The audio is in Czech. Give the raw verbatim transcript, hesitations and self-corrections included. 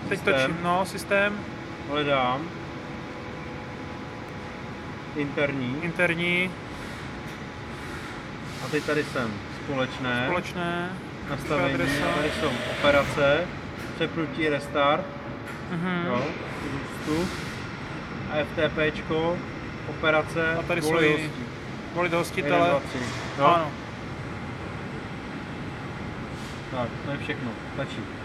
Teď systém. točím, no, systém. Hledám. Interní. Interní. A teď tady jsem společné. Společné. Nastavení. Adresa. Tady jsou operace. Přepnutí restart. Mhm. Jo, růstu. A FTPčko. Operace. A tady jsou volej jiný. hostí. Volit Jeden, hostitele. dva, tři. Jo? Ano. Tak, to je všechno. Stačí.